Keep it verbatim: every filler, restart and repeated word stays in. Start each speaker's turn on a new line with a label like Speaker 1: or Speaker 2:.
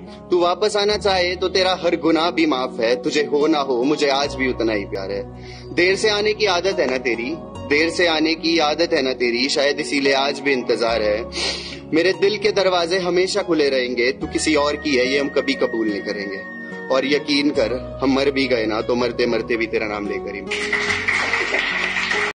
Speaker 1: तू वापस आना चाहे तो तेरा हर गुनाह भी माफ है, तुझे हो ना हो मुझे आज भी उतना ही प्यार है। देर से आने की आदत है ना तेरी, देर से आने की आदत है ना तेरी, शायद इसीलिए आज भी इंतजार है। मेरे दिल के दरवाजे हमेशा खुले रहेंगे, तू किसी और की है ये हम कभी कबूल नहीं करेंगे। और यकीन कर हम मर भी गए ना तो मरते मरते भी तेरा नाम लेकर ही